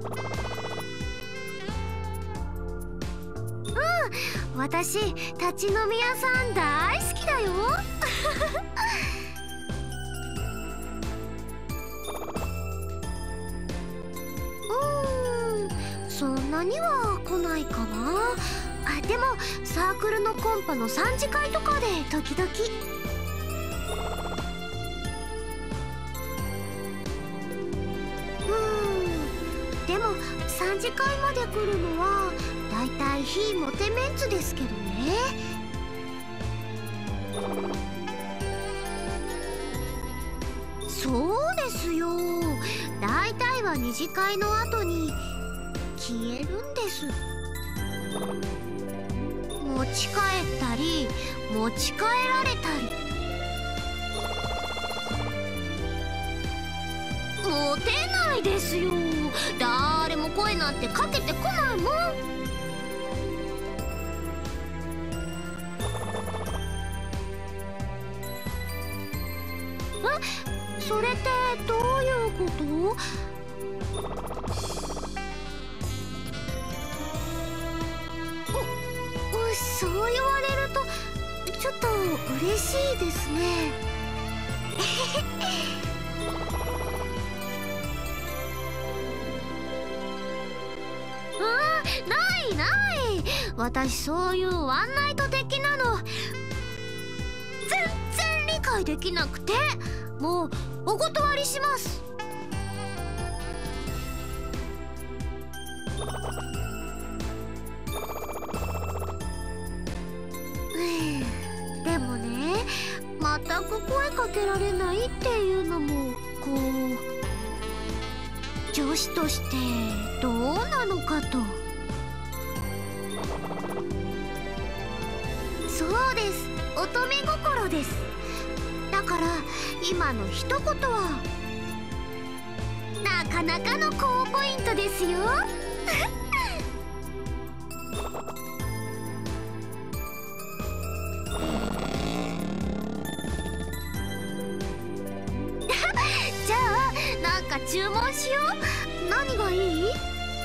私立ち飲み屋さん大好きだよ。そんなには来ないかな。でもサークルのコンパの3次会とかで時々。でも3次会まで来るのはだいたい非モテメンツですけどね。そうですよ、だいたいは2次会の後に消えるんです。持ち帰ったり持ち帰られたり。モテないですよ。誰も声なんてかけてこないもん。それってどういうこと？そう言われるとちょっと嬉しいですね。ないない。私そういうワンナイト的なの全然理解できなくて、もうお断りします。でもね、全く声かけられないっていうのもこう女子としてどうなのかと。そうです、乙女心です。だから今の一言はなかなかの高ポイントですよ。じゃあなんか注文しよう。何がいい？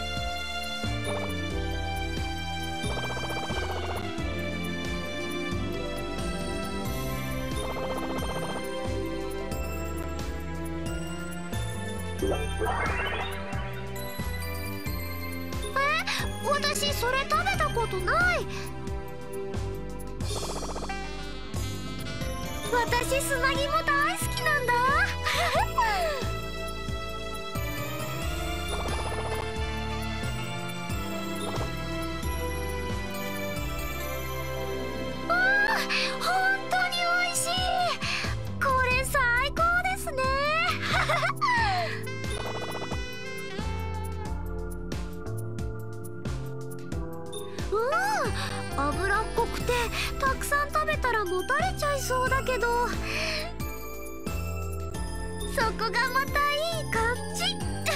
私それ食べたことない。私砂肝大好きなんだ。本当に美味しい。これ最高ですね。脂っこくてたくさん食べたらもたれちゃいそうだけど、そこがまたいい感じ。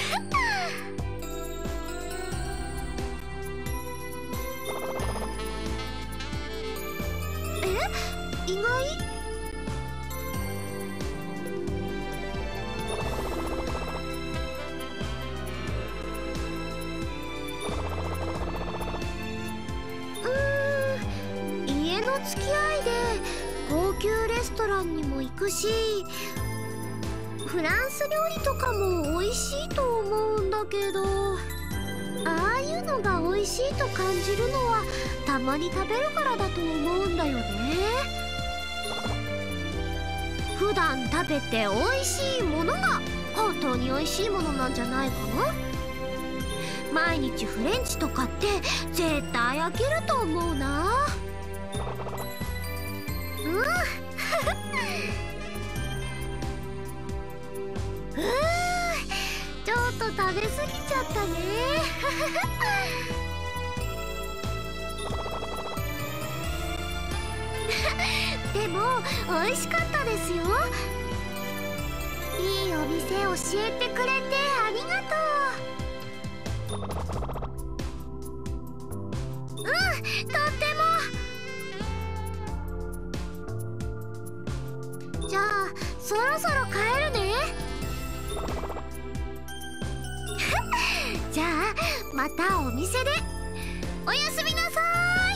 意外？家の付き合いで高級レストランにも行くし、フランス料理とかも美味しいと思うんだけど、ああいうのが美味しいと感じるのはたまに食べるからだと思うんだよね。普段食べて美味しいものが本当に美味しいものなんじゃないかな。毎日フレンチとかって絶対飽きると思うな。ちょっと食べ過ぎちゃったね。でも美味しかったですよ。いいお店教えてくれてありがとう。とっても。じゃあそろそろ帰るね。じゃあまたお店で。おやすみなさーい。